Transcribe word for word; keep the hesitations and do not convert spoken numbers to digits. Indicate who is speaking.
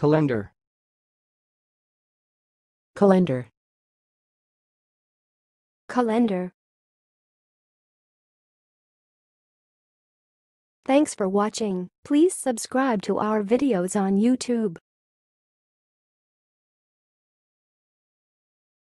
Speaker 1: Calendar.
Speaker 2: Calendar.
Speaker 3: Calendar. Thanks for watching. Please subscribe to our videos on YouTube.